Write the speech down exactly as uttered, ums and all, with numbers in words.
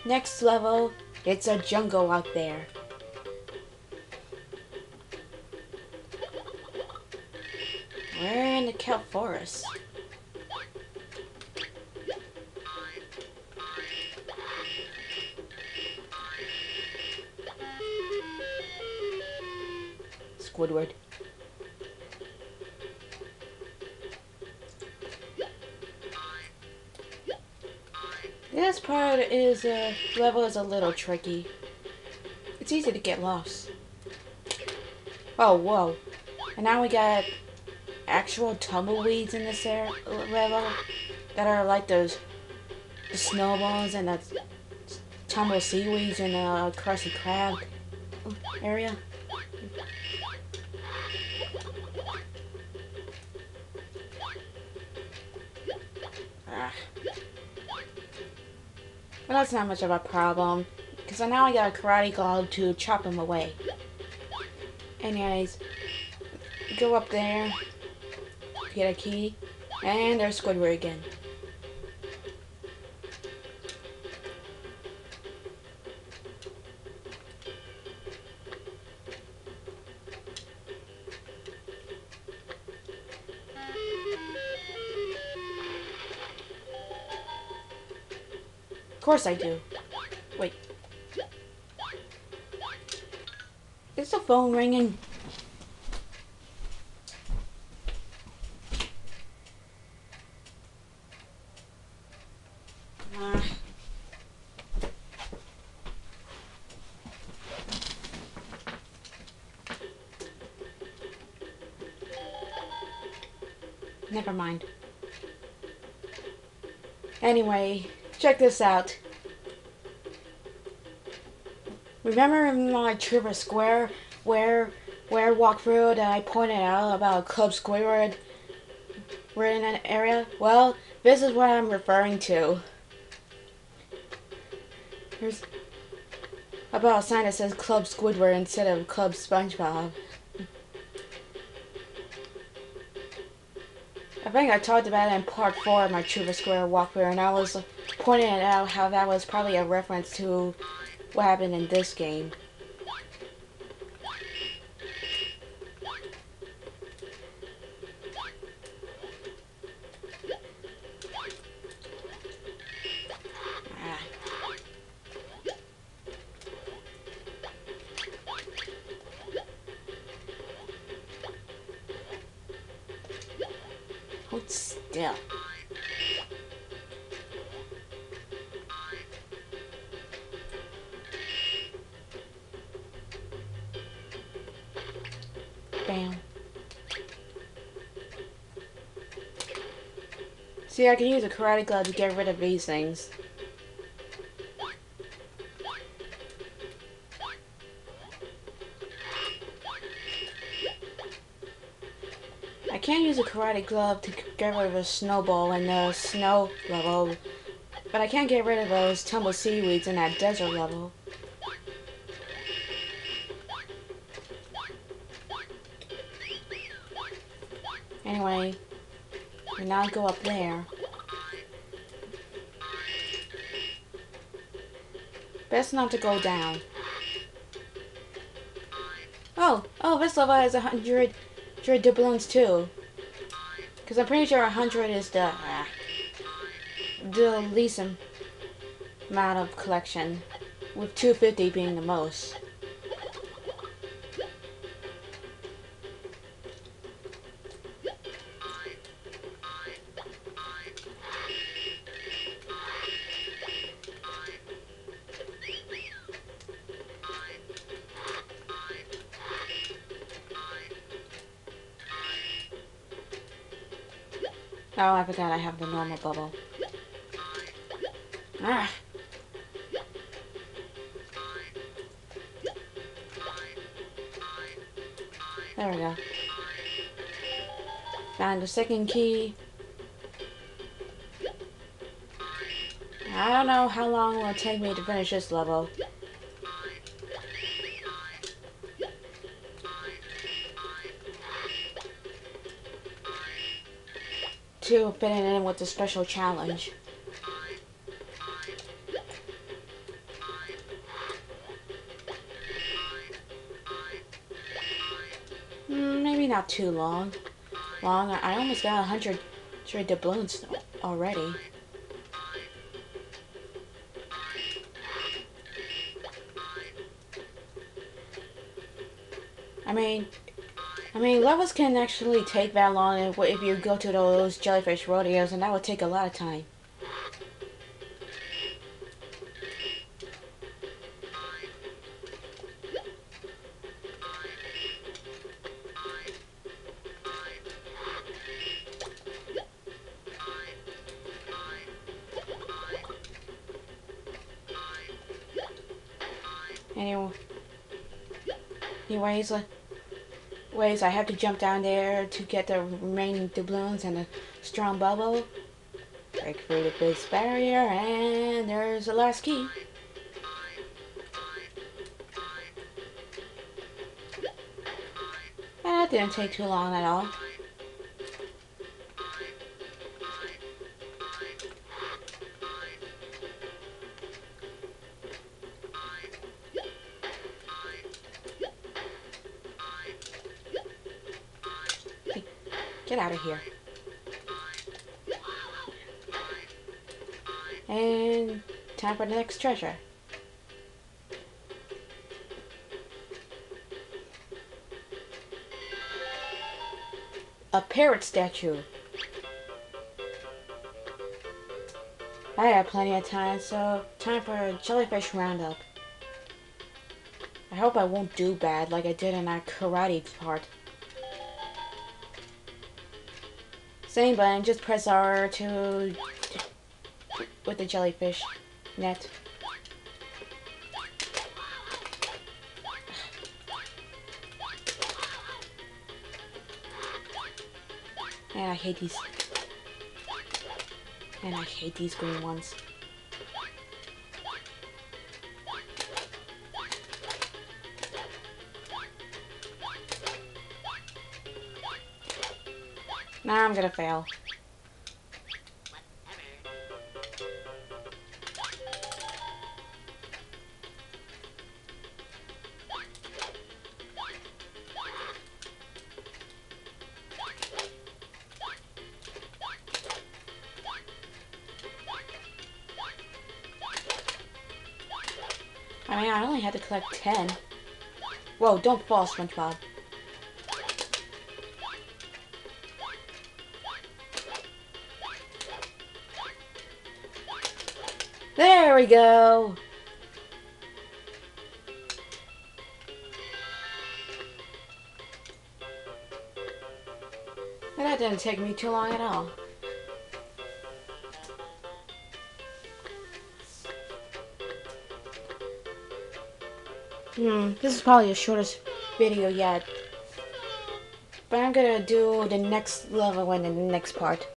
Next level, it's a jungle out there. We're in the Kelp Forest. Squidward. This part is uh, level is a little tricky. It's easy to get lost. Oh, whoa. And now we got actual tumbleweeds in this area, level that are like those the snowballs and the tumble seaweeds in the crusty crab area. Ah. But that's not much of a problem, because now I got a karate glove to chop them away. Anyways, go up there, get a key, and there's Squidward again. Of course I do. Wait. Is the phone ringing? Uh. Never mind. Anyway, check this out. Remember in my Trivia Square where where walkthrough that I pointed out about Club Squidward were in an area? Well, this is what I'm referring to. There's about a sign that says Club Squidward instead of Club Spongebob. I think I talked about it in part four of my Trivia Square walkthrough, and I was pointing out how that was probably a reference to what happened in this game. Ah. Hold still. Bam. See, I can use a karate glove to get rid of these things. I can't use a karate glove to get rid of a snowball in the snow level, but I can't get rid of those tumble seaweeds in that desert level. Anyway, we now go up there. Best not to go down. Oh, oh, this level has a hundred, hundred doubloons too. Because I'm pretty sure a hundred is the uh, the least amount of collection, with two fifty being the most. Oh, I forgot I have the normal bubble. Ah. There we go. Found the second key. I don't know how long it will take me to finish this level. To fit it in with the special challenge. maybe not too long. Long. I almost got a hundred doubloons already. I mean, I mean, levels can actually take that long if if you go to those jellyfish rodeos, and that would take a lot of time. Anyway, anyways, uh, ways I have to jump down there to get the remaining doubloons and a strong bubble. Break through the base barrier, and there's the last key. That didn't take too long at all. Get out of here. And time for the next treasure. A parrot statue. I have plenty of time, so time for a jellyfish roundup. I hope I won't do bad like I did in our karate part. Same button, just press R to with the jellyfish net. And I hate these. And I hate these green ones. Now I'm gonna fail. I mean, I only had to collect ten. Whoa, don't fall, Spongebob. There we go! And that didn't take me too long at all. Hmm, this is probably the shortest video yet. But I'm gonna do the next level in the next part.